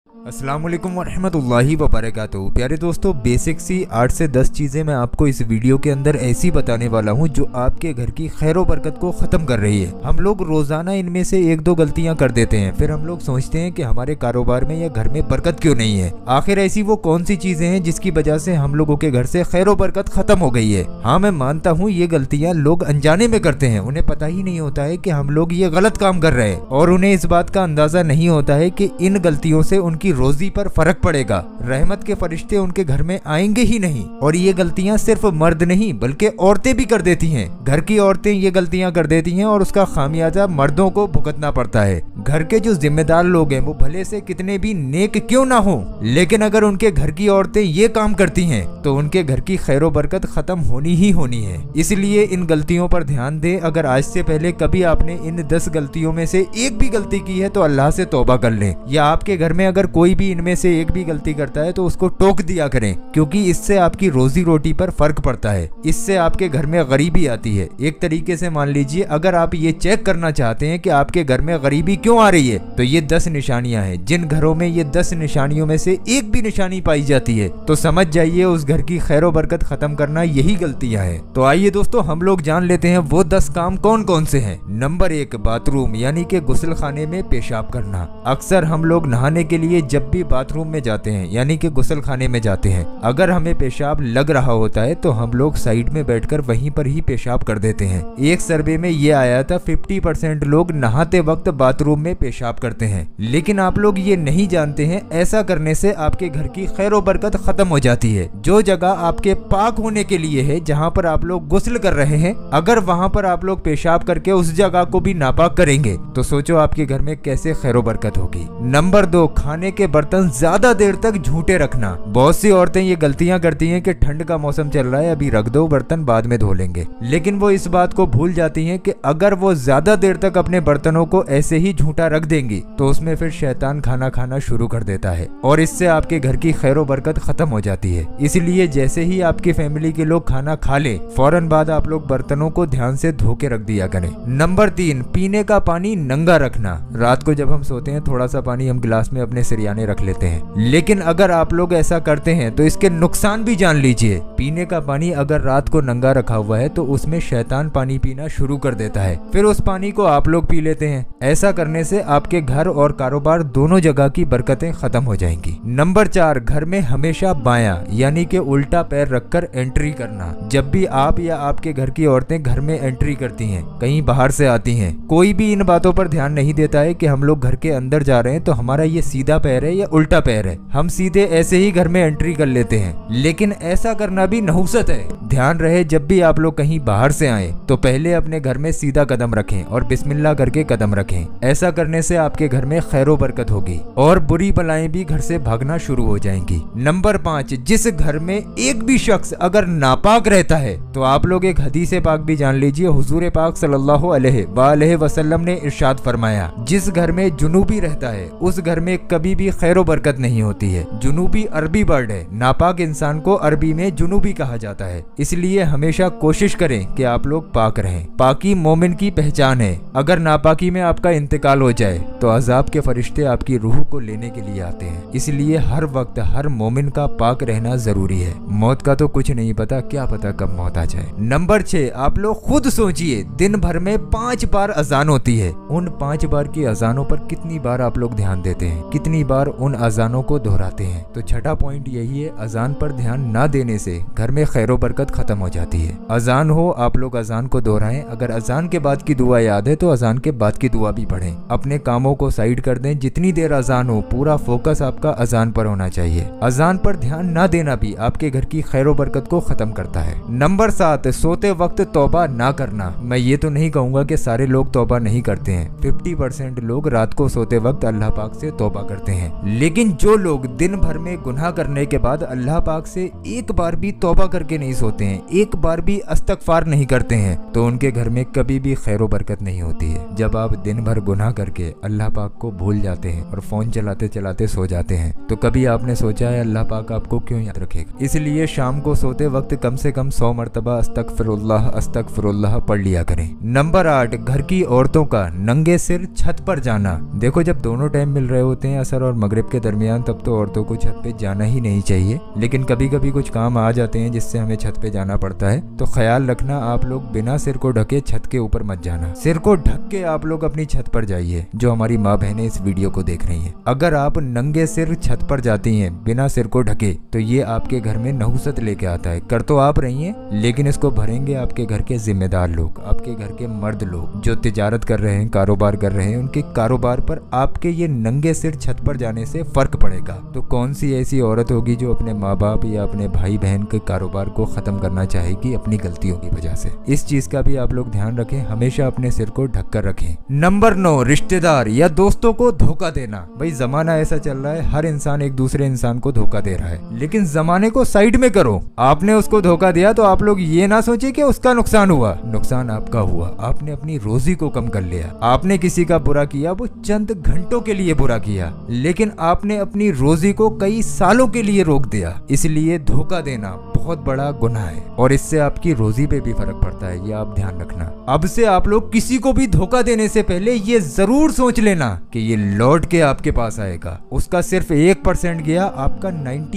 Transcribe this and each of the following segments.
अस्सलाम वालेकुम वरहमतुल्लाहि वबरकातुहू। प्यारे दोस्तों, बेसिक सी 8 से 10 चीज़ें मैं आपको इस वीडियो के अंदर ऐसी बताने वाला हूं जो आपके घर की खैर व बरकत को ख़त्म कर रही है। हम लोग रोज़ाना इनमें से 1-2 गलतियां कर देते हैं, फिर हम लोग सोचते हैं कि हमारे कारोबार में या घर में बरकत क्यों नहीं है। आखिर ऐसी वो कौन सी चीज़ें हैं जिसकी वजह से हम लोगों के घर से खैर व बरकत ख़त्म हो गई है। हाँ, मैं मानता हूँ ये गलतियाँ लोग अनजाने में करते हैं, उन्हें पता ही नहीं होता है कि हम लोग ये गलत काम कर रहे हैं और उन्हें इस बात का अंदाज़ा नहीं होता है कि इन गलतियों से उनकी रोजी पर फर्क पड़ेगा। रहमत के फरिश्ते उनके घर में आएंगे ही नहीं। और ये गलतियां सिर्फ मर्द नहीं बल्कि औरतें भी कर देती हैं। घर की औरतें ये गलतियां कर देती हैं और उसका खामियाजा मर्दों को भुगतना पड़ता है। घर के जो जिम्मेदार लोग हैं वो भले से कितने भी नेक क्यों ना हो, लेकिन अगर उनके घर की औरतें ये काम करती हैं तो उनके घर की खैरो बरकत खत्म होनी ही होनी है। इसलिए इन गलतियों पर ध्यान दें। अगर आज से पहले कभी आपने इन 10 गलतियों में से एक भी गलती की है तो अल्लाह से तौबा कर लें, या आपके घर में अगर कोई भी इनमें से एक भी गलती करता है तो उसको टोक दिया करें, क्योंकि इससे आपकी रोजी रोटी पर फर्क पड़ता है। इससे आपके घर में गरीबी आती है। एक तरीके से मान लीजिए, अगर आप ये चेक करना चाहते हैं कि आपके घर में गरीबी क्यों आ रही है तो ये 10 निशानियां हैं। जिन घरों में ये 10 निशानियों में से एक भी निशानी पाई जाती है तो समझ जाइए उस घर की खैरो बरकत खत्म करना यही गलतियां हैं। तो आइए दोस्तों, हम लोग जान लेते हैं वो 10 काम कौन कौन से हैं। नंबर 1, बाथरूम यानी कि गुस्ल खाने में पेशाब करना। अक्सर हम लोग नहाने के लिए जब भी बाथरूम में जाते हैं यानी कि गुस्ल खाने में जाते हैं, अगर हमें पेशाब लग रहा होता है तो हम लोग साइड में बैठकर वहीं पर ही पेशाब कर देते हैं। एक सर्वे में ये आया था 50% लोग नहाते वक्त बाथरूम में पेशाब करते हैं। लेकिन आप लोग ये नहीं जानते हैं, ऐसा करने से आपके घर की खैरो बरकत खत्म हो जाती है। जो जगह आपके पाक होने के लिए है, जहाँ पर आप लोग गुस्ल कर रहे हैं, अगर वहाँ पर आप लोग पेशाब करके उस जगह को भी नापाक करेंगे तो सोचो आपके घर में कैसे खैरो बरकत होगी। नंबर 2, खाने के बर्तन ज्यादा देर तक झूठे रखना। बहुत सी औरतें ये गलतियां करती हैं कि ठंड का मौसम चल रहा है, अभी रख दो, बर्तन बाद में धो लेंगे। लेकिन वो इस बात को भूल जाती हैं कि अगर वो ज्यादा देर तक अपने बर्तनों को ऐसे ही झूठा रख देंगी तो उसमें फिर शैतान खाना खाना शुरू कर देता है और इससे आपके घर की खैरो बरकत खत्म हो जाती है। इसलिए जैसे ही आपकी फैमिली के लोग खाना खा ले, फौरन बाद आप लोग बर्तनों को ध्यान से धो के रख दिया करें। नंबर 3, पीने का पानी नंगा रखना। रात को जब हम सोते हैं थोड़ा सा पानी हम गिलास में अपने सिरयाने रख लेते हैं, लेकिन अगर आप लोग ऐसा करते हैं तो इसके नुकसान भी जान लीजिए। पीने का पानी अगर रात को नंगा रखा हुआ है तो उसमें शैतान पानी पीना शुरू कर देता है, फिर उस पानी को आप लोग पी लेते हैं। ऐसा करने से आपके घर और कारोबार दोनों जगह की बरकतें खत्म हो जाएंगी। नंबर 4, घर में हमेशा बायां यानी कि उल्टा पैर रखकर एंट्री करना। जब भी आप या आपके घर की औरतें घर में एंट्री करती हैं, कहीं बाहर से आती हैं, कोई भी इन बातों पर ध्यान नहीं देता है कि हम लोग घर के अंदर जा रहे हैं तो हमारा ये सीधा पैर है या उल्टा पैर है। हम सीधे ऐसे ही घर में एंट्री कर लेते हैं, लेकिन ऐसा करना भी नहुसत है। ध्यान रहे, जब भी आप लोग कहीं बाहर से आए तो पहले अपने घर में सीधा कदम रखें और बिस्मिल्लाह करके कदम रखें। ऐसा करने से आपके घर में खैरो बरकत होगी और बुरी बलाएं भी घर से भागना शुरू हो जाएंगी। नंबर 5, जिस घर में एक भी शख्स अगर नापाक रहता है तो आप लोग एक हदीस पाक भी जान लीजिए। हुजूर पाक सल्लल्लाहु अलैहि वसल्लम ने इरशाद फरमाया, जिस घर में जुनूबी रहता है उस घर में कभी भी खैरो बरकत नहीं होती है। जुनूबी अरबी वर्ड है, नापाक इंसान को अरबी में जुनूबी कहा जाता है। इसलिए हमेशा कोशिश करें कि आप लोग पाक रहें। पाकी मोमिन की पहचान है। अगर नापाकी में आपका इंतकाल हो जाए तो अजाब के फरिश्ते आपकी रूह को लेने के लिए आते हैं। इसलिए हर वक्त हर मोमिन का पाक रहना जरूरी है। मौत का तो कुछ नहीं पता, क्या पता कब मौत आ जाए। नंबर 6, आप लोग खुद सोचिए, दिन भर में 5 बार अजान होती है। उन 5 बार की अजानों पर कितनी बार आप लोग ध्यान देते हैं, कितनी बार उन अजानों को दोहराते हैं। तो छठा पॉइंट यही है, अजान पर ध्यान ना देने से घर में खैरो बरकत खत्म हो जाती है। अजान हो, आप लोग अजान को दोहराएं। अगर अजान के बाद की दुआ याद है तो अजान के बाद की दुआ भी पढ़ें। अपने कामों को साइड कर दें। जितनी देर अजान हो पूरा फोकस आपका अजान पर होना चाहिए। अजान पर ध्यान ना देना भी आपके घर की खैरो बरकत को खत्म करता है। नंबर 7, सोते वक्त तौबा ना करना। मैं ये तो नहीं कहूंगा कि सारे लोग तौबा नहीं करते हैं। 50% लोग रात को सोते वक्त अल्लाह पाक से तौबा करते हैं, लेकिन जो लोग दिन भर में गुनाह करने के बाद अल्लाह पाक से एक बार भी तौबा करके नहीं सोते हैं, एक बार भी इस्तगफार नहीं करते हैं, तो उनके घर में कभी भी खैरो बरकत नहीं होती है। जब आप दिन भर गुनाह करके अल्लाह पाक को भूल जाते हैं और फोन चलाते चलाते सो जाते हैं तो कभी आपने सोचा है अल्लाह पाक आपको क्यों याद रखेगा। इसलिए शाम को सोते वक्त कम से कम 100 मरतबा अस्तगफिरुल्लाह पढ़ लिया करें। नंबर 8, घर की औरतों का नंगे सिर छत पर जाना। देखो, जब दोनों टाइम मिल रहे होते हैं, ऐसा असर और मगरिब के दरमियान तब तो औरतों को छत पे जाना ही नहीं चाहिए, लेकिन कभी कभी कुछ काम आ जाते हैं जिससे हमें छत पे जाना पड़ता है। तो ख्याल रखना आप लोग बिना सिर को ढके छत के ऊपर मत जाना, सिर को ढक के आप लोग अपनी छत पर जाइए। जो हमारी माँ बहनें इस वीडियो को देख रही हैं, अगर आप नंगे सिर छत पर जाती हैं बिना सिर को ढके तो ये आपके घर में नहुसत लेके आता है। कर तो आप रही हैं, लेकिन इसको भरेंगे आपके घर के जिम्मेदार लोग, आपके घर के मर्द लोग जो तिजारत कर रहे हैं, कारोबार कर रहे हैं। उनके कारोबार पर आपके ये नंगे सिर छत पर जाने से फर्क पड़ेगा। तो कौन सी ऐसी औरत होगी जो अपने माँ बाप या अपने भाई बहन के कारोबार को खत्म करना चाहेगी अपनी गलतियों की वजह से। इस चीज का भी आप लोग ध्यान रखें, हमेशा अपने सिर को ढक कर रखें। नंबर 9, रिश्तेदार या दोस्तों को धोखा देना। भाई जमाना ऐसा चल रहा है, हर इंसान एक दूसरे इंसान को धोखा दे रहा है, लेकिन जमाने को साइड में करो। आपने उसको धोखा दिया तो आप लोग ये ना सोचे कि उसका नुकसान हुआ, नुकसान आपका हुआ। आपने अपनी रोजी को कम कर लिया। आपने किसी का बुरा किया, वो चंद घंटों के लिए बुरा किया, लेकिन आपने अपनी रोजी को कई सालों के लिए रोक दिया। इसलिए धोखा देना बहुत बड़ा गुनाह है और इससे आपकी रोजी पे भी फर्क पड़ता है, ये आप ध्यान रखना। अब से आप लोग किसी को भी धोखा देने से पहले ये जरूर सोच लेना कि ये लौट के आपके पास आएगा। उसका सिर्फ 1% गया, आपका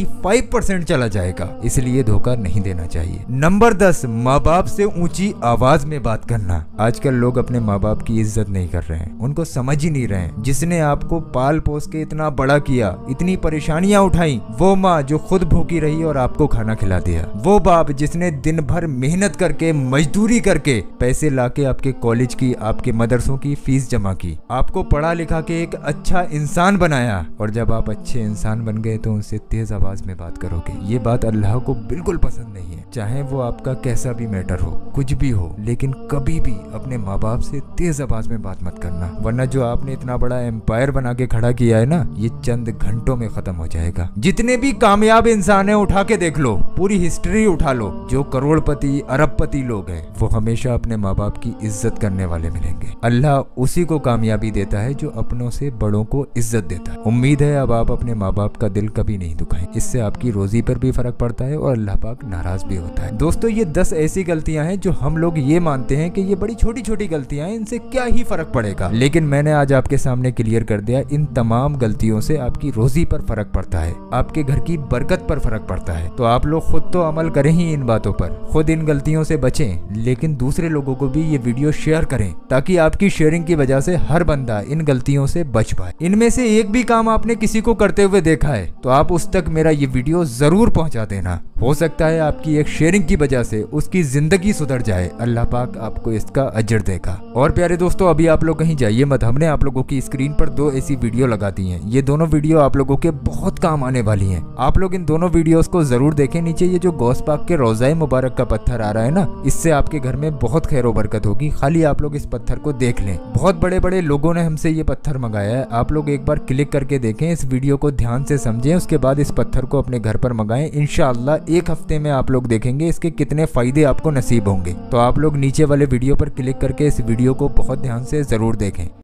95% चला जाएगा। इसलिए धोखा नहीं देना चाहिए। नंबर 10, माँ बाप से ऊंची आवाज में बात करना। आजकल लोग अपने माँ बाप की इज्जत नहीं कर रहे हैं, उनको समझ ही नहीं रहे हैं। जिसने आपको पाल पोस के इतना बड़ा किया, इतनी परेशानियां उठाई, वो माँ जो खुद भूखी रही और आपको खाना खिला दिया, वो बाप जिसने दिन भर मेहनत करके मजदूरी करके पैसे लाके आपके कॉलेज की, आपके मदरसों की फीस जमा की, आपको पढ़ा लिखा के एक अच्छा इंसान बनाया, और जब आप अच्छे इंसान बन गए तो उनसे तेज आवाज में बात करोगे। ये बात अल्लाह को बिल्कुल पसंद नहीं है। चाहे वो आपका कैसा भी मैटर हो, कुछ भी हो, लेकिन कभी भी अपने माँ बाप से तेज आवाज में बात मत करना, वरना जो आपने इतना बड़ा एम्पायर बना के खड़ा किया है ना, ये चंद घंटों में खत्म हो जाएगा। जितने भी कामयाब इंसान है उठा के देख लो, पूरी हिस्ट्री उठा लो, जो करोड़पति अरबपति लोग हैं वो हमेशा अपने माँ बाप की इज्जत करने वाले मिलेंगे। अल्लाह उसी को कामयाबी देता है जो अपनों से बड़ों को इज्जत देता है। उम्मीद है अब आप अपने माँ बाप का दिल कभी नहीं दुखाएं, इससे आपकी रोजी पर भी फर्क पड़ता है और अल्लाह पाक नाराज भी होता है। दोस्तों, ये 10 ऐसी गलतियां हैं जो हम लोग ये मानते हैं कि ये बड़ी छोटी छोटी गलतियां हैं, इनसे क्या ही फर्क पड़ेगा, लेकिन मैंने आज आपके सामने क्लियर कर दिया, इन तमाम गलतियों से आपकी रोजी पर फर्क पड़ता है, आपके घर की बरकत पर फर्क पड़ता है। तो आप लोग खुद तो अमल करें ही इन बातों पर, खुद इन गलतियों से बचें, लेकिन दूसरे लोगों को भी ये वीडियो शेयर करें ताकि आपकी शेयरिंग की वजह से हर बंदा इन गलतियों से बच पाए। इनमें से एक भी काम आपने किसी को करते हुए देखा है तो आप उस तक मेरा ये वीडियो जरूर पहुंचा देना। हो सकता है आपकी एक शेयरिंग की वजह से उसकी जिंदगी सुधर जाए, अल्लाह पाक आपको इसका अजर देगा। और प्यारे दोस्तों, अभी आप लोग कहीं जाइए मत, हमने आप लोगों की स्क्रीन पर 2 ऐसी वीडियो लगा दी हैं। ये दोनों वीडियो आप लोगों के बहुत काम आने वाली हैं। आप लोग इन दोनों वीडियोस को जरूर देखें। नीचे ये जो गौस पाक के रोज़ाए मुबारक का पत्थर आ रहा है ना, इससे आपके घर में बहुत खैर व बरकत होगी। खाली आप लोग इस पत्थर को देख लें। बहुत बड़े बड़े लोगों ने हमसे ये पत्थर मंगाया है, आप लोग एक बार क्लिक करके देखें, इस वीडियो को ध्यान से समझें, उसके बाद इस पत्थर को अपने घर पर मंगाएं। इंशाअल्लाह 1 हफ्ते में आप लोग देखेंगे इसके कितने फायदे आपको नसीब होंगे। तो आप लोग नीचे वाले वीडियो पर क्लिक करके इस वीडियो को बहुत ध्यान से जरूर देखें।